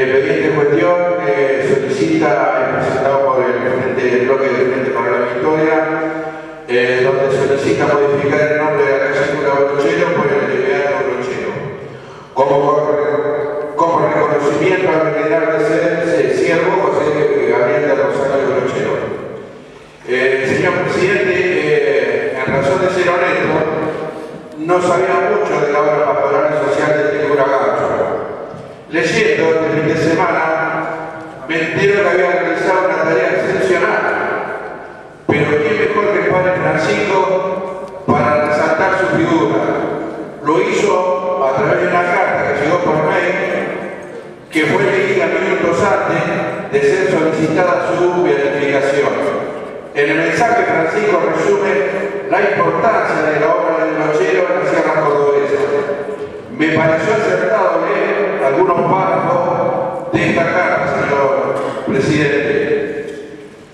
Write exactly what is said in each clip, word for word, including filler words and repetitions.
expediente en cuestión eh, solicita, es presentado por el, frente, el bloque del Frente para la Victoria, eh, donde solicita modificar el nombre de la calle Cura Brochero por el de Beato Brochero, como, como reconocimiento al venerable ser siervo José Gabriel de Rosario Brochero. Eh, señor presidente, eh, en razón de ser honesto, no sabía mucho de la obra pastoral y social del cura Gaucho. Leyendo este fin de semana, me entero que había realizado una tarea excepcional, pero quién mejor que el padre Francisco para resaltar su figura. Lo hizo a través de una carta que llegó por mail, que fue leída minutos antes de ser solicitada su beatificación. En el mensaje, Francisco resume la importancia de la obra del Brochero en la Sierra Cordobesa. Me pareció acertado leer algunos párrafos de esta carta, señor presidente.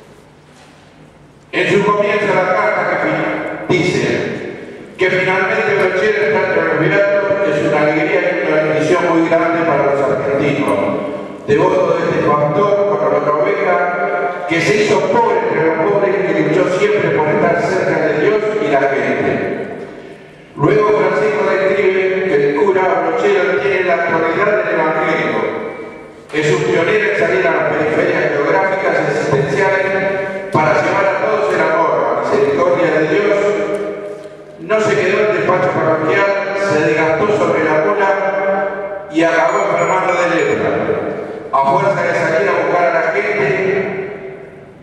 En su comienzo la carta que dice que finalmente Brochero está entre los beatos es una alegría y una bendición muy grande para los argentinos. Devoto de este pastor con la oveja que se hizo pobre entre los pobres y que luchó siempre por estar cerca de Dios y la gente. Luego Francisco describe que el cura Brochero tiene la actualidad del Evangelio. Es un pionero en salir a las periferias geográficas y existenciales para llevar a todos el amor, la misericordia de Dios. No se quedó en el despacho parroquial, se desgastó sobre la mula y acabó enfermando de lepra. A fuerza de salir a buscar a la gente,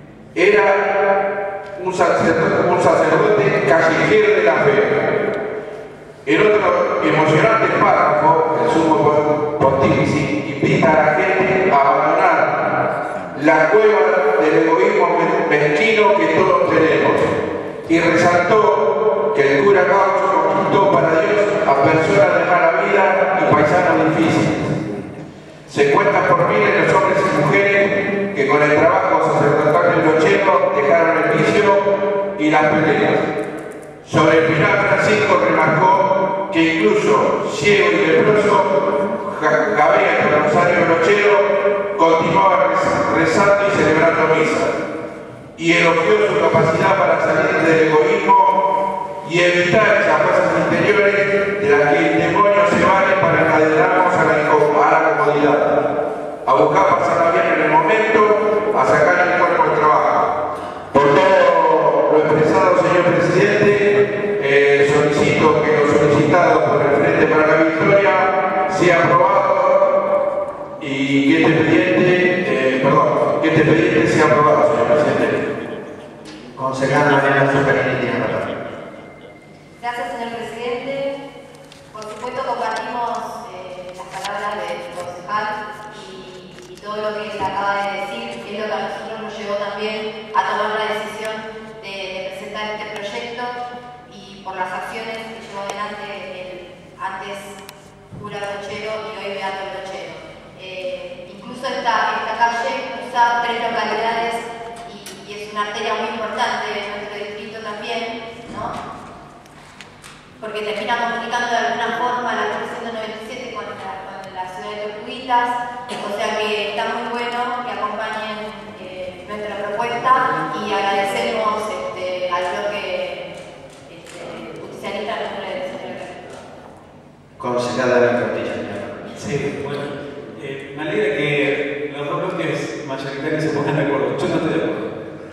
era un sacerdote, un sacerdote callejero de la fe. En otro emocionante párrafo, el sumo pontífice invita a la gente a abandonar la cueva del egoísmo mezquino que todos tenemos y resaltó que el cura Gaucho conquistó para Dios a personas de mala vida y paisanos difíciles. Se cuentan por miles los hombres y mujeres que con el trabajo sacerdotal del Brochero dejaron el vicio y las peleas. Sobre el final, Francisco remarcó que incluso ciego y leproso, Gabriel de Rosario Brochero continuaba rezando y celebrando misas, y elogió su capacidad para salir del egoísmo y evitar esas fuerzas interiores de las que el demonio se vale para encadenarnos a la, a la comodidad, a buscar pasarla bien en el momento, a sacar el cuerpo del trabajo. Por todo lo expresado, señor presidente, eh, solicito que lo solicitado por el Frente para la Victoria sea aprobado y que este expediente, eh, perdón, que este expediente sea aprobado, señor presidente. Concejal Mariana Superini tiene la palabra. Gracias, señor presidente. Por supuesto compartimos eh, las palabras del concejal y, y todo lo que él acaba de decir, que es lo que a nosotros nos llevó también a tomar la decisión de, de presentar este proyecto y por las acciones que llevó adelante el antes cura Brochero y hoy Beato Brochero. Eh, incluso esta, esta calle usa tres localidades y, y es una arteria muy importante de nuestro distrito también, ¿no? Porque termina comunicando de alguna forma la ciento noventa y siete con la, con la ciudad de Tortuguitas, o sea que está muy bueno que acompañen eh, nuestra propuesta y agradecemos este, al bloque este, justicialista en nombre del señor Rector. Concejal David Cortilla. Sí, bueno, eh, me alegra que los dos bloques mayoritarios se pongan de acuerdo. Yo no estoy de acuerdo.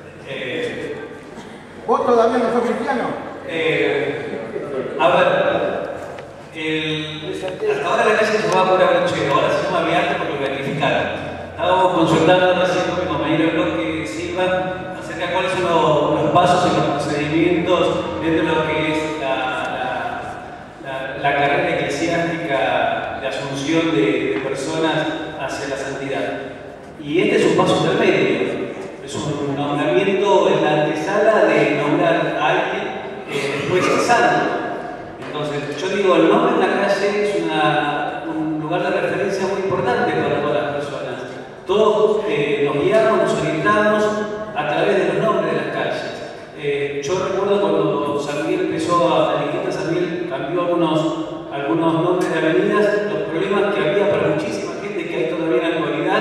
Eh, ¿Vos todavía no sos cristiano? Eh, a ver, el, hasta ahora la calle se llamaba Cura Brochero, ahora se llama Beato porque lo beatificaron. Estábamos consultando recién con mi compañero Bloque Silva acerca de cuáles son los, los pasos y los procedimientos dentro de lo que es la, la, la, la carrera eclesiástica de asunción de, de personas hacia la santidad. Y este es un paso intermedio, es un nombramiento en la antesala de nombrar a alguien eh, después es santo. Entonces, yo digo, el nombre en la calle es una, un lugar de referencia muy importante para todas las personas. Todos eh, nos guiamos, nos orientamos a través de los nombres de las calles. Eh, yo recuerdo cuando San Miguel empezó a, la Legión San Miguel cambió algunos, algunos nombres de avenidas, los problemas que había para muchísima gente que hay todavía en la actualidad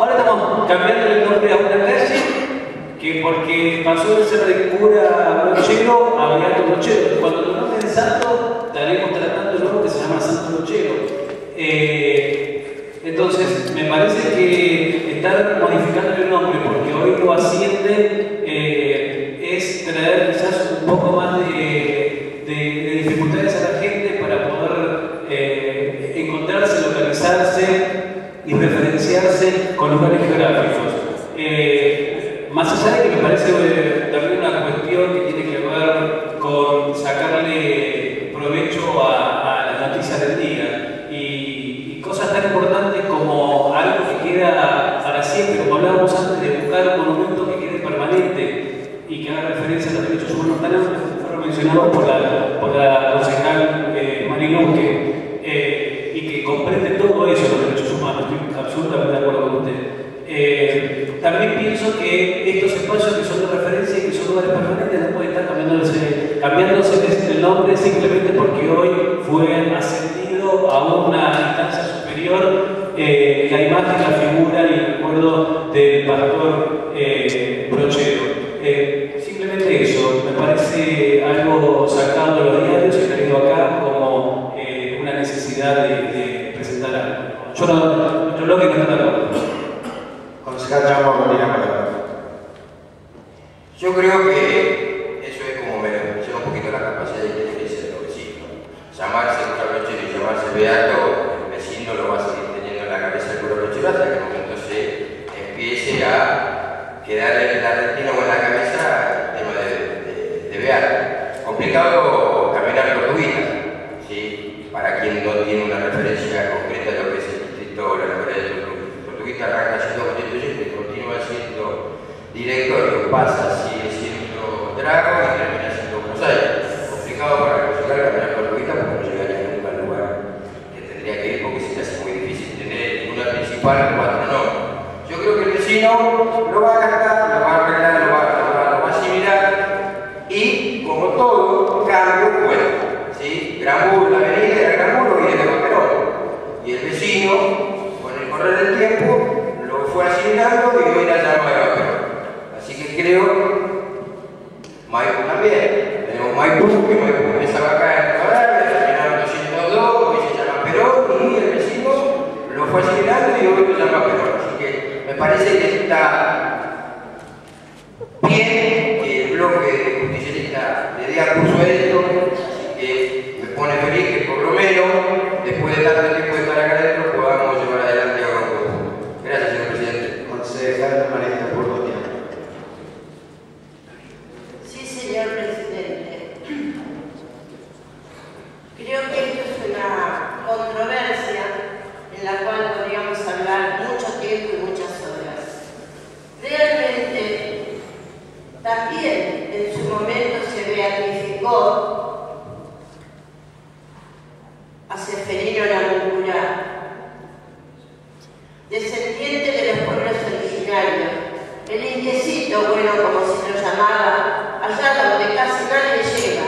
Ahora estamos cambiando el nombre a una calle que porque pasó de ser de cura Brochero a Beato Brochero. Cuando lo nombren santo, estaremos tratando de nuevo que se llama Santo Brochero. Eh, entonces, me parece que estar modificando el nombre porque hoy lo asciende eh, es traer quizás un poco más de, de, de dificultades a la gente para poder eh, encontrarse, localizarse y referenciarse con lugares geográficos. Eh, más allá de que me parece eh, también una cuestión que tiene que ver con sacarle provecho a, a las noticias del día y, y cosas tan importantes como algo que queda para siempre, como hablábamos antes de buscar un monumento que quede permanente y que haga referencia a los derechos humanos tan amplios que fueron mencionados por la, por la concejal eh, Marinunque, eh, y que comprende todo eso, los derechos humanos. Estoy absolutamente de acuerdo con usted. Eh, también pienso que estos espacios que son de referencia y que son lugares permanentes no pueden estar cambiándose, cambiándose el nombre simplemente porque hoy fue ascendido a una instancia superior eh, la imagen, la figura y el recuerdo del pastor eh, Brochero. Eh, simplemente eso, me parece algo sacado de los diarios y traído acá como eh, una necesidad de, de presentar algo. Yo no, nuestro bloque no está de acuerdo. Concejal Chamo, continúa. Yo creo que eso es como menospreciar un poquito la capacidad de inteligencia de los vecinos. Llamarse cura Brochero y llamarse Beato, el vecino lo va a seguir teniendo en la cabeza el cura Brochero hasta que en el momento se empiece a quedar en la retina o en la cabeza el tema de, de, de Beato. Complicado caminar Tortuguita, ¿sí? Para quien no tiene una referencia concreta de lo que es el distrito, la localidad de Tortuguita. Tortuguita arranca siendo constituyente, continúa siendo directorio, pasa, sigue siendo Drago y termina siendo Buenos Aires. Complicado para el concejal caminar Tortuguita porque no llegaría nunca al lugar que tendría que ir porque se le hace muy difícil tener una principal o cuatro no. Yo creo que el vecino lo va a captar, lo va a arreglar, lo va, lo va, lo va a asimilar y, como todo, cambio bueno, ¿sí? Granbur, la avenida era Granbur y es de Perón. Y el vecino, con el correr del tiempo, lo fue asimilando y hoy la llama de Perón. Así que creo, Maipú también, tenemos Maipú, que Maipú empezaba acá en Nueva terminaba en doscientos dos, hoy se llama Perón y el vecino lo fue asimilando y hoy lo llama Perón. Así que me parece que está bien que el bloque justicialista le dé curso a esto, así que me pone feliz que por lo menos, después de tanto tiempo de estar acá adentro, podamos llevar adelante ahora un poco. Gracias, señor presidente. Concejal María Burgo. Sí, señor presidente. Creo que esto es una controversia en la cual podríamos hablar mucho tiempo y muchas horas. Realmente, también en su momento se beatificó a Seferino Namuncurá, descendiente de los pueblos originarios, el indiecito, bueno, como se lo llamaba, allá donde casi nadie llega.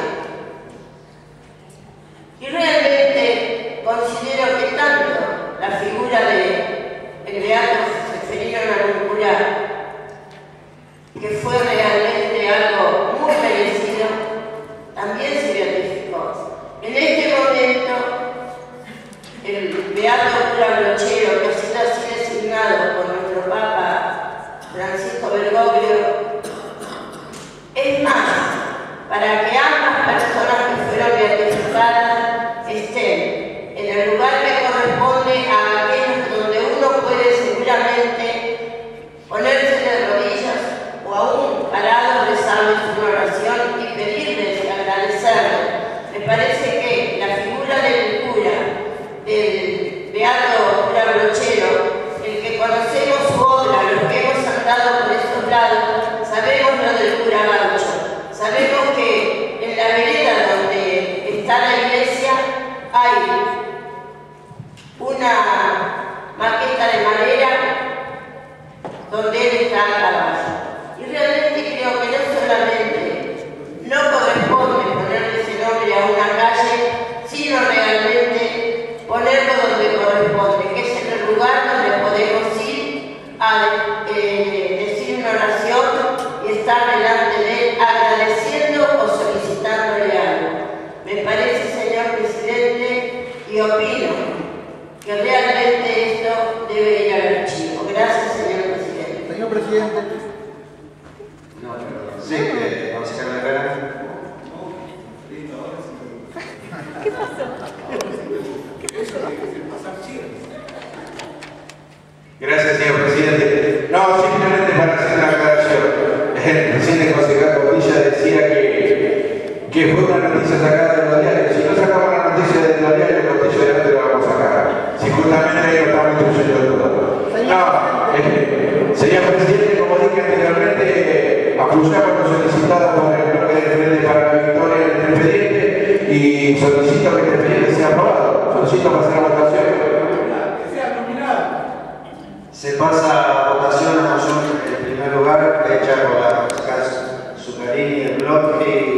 Y realmente considero que tanto la figura de el beato Seferino Namuncurá, que fue realmente algo muy merecido, también se beatificó. En este momento, el beato cura Brochero, que ha sido así designado por nuestro Papa Francisco Bergoglio, es más, para que ambas personas que fueron beatificadas estén en el lugar que corresponde a aquellos donde uno puede seguramente ponerse de rodillas o aún parado, rezarles una oración y pedirles y agradecerles. Me parece que la figura del cura, del beato cura Brochero, el que conocemos su obra, los que hemos andado por esos lados, sabemos lo del cura Gaucho. Sabemos que en la vereda donde está la iglesia hay una maqueta de madera donde él está a caballo. Y realmente creo que no solamente no corresponde ponerle ese nombre a una calle, sino realmente ponerlo donde corresponde, que es en el lugar debe ir al archivo. Gracias, señor presidente. Señor presidente. No, perdón. Sí, eh, concejal Herrera. ¿Qué pasó? Gracias, señor presidente. No, simplemente para hacer una aclaración. El presidente concejal Costilla decía que, que fue una noticia sacada de los diarios. Si no sacamos la noticia de los diarios, Costilla de dónde lo vamos a sacar. Si justamente ahí lo estamos instruyendo todo. No, eh, señor presidente, como dije anteriormente, apoyamos lo solicitado por el bloque de Frente para la Victoria en el expediente y solicito que el expediente sea aprobado. Solicito pasar a votación. Se pasa a votación a moción en primer lugar, hecha por la concejal Zuccarini, el bloque